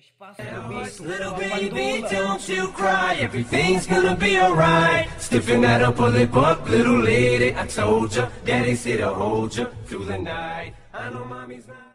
Little baby, don't you cry, everything's gonna be alright. Stiffen that up, pull it up, little lady, I told ya, daddy said I'll hold ya through the night. I know mommy's not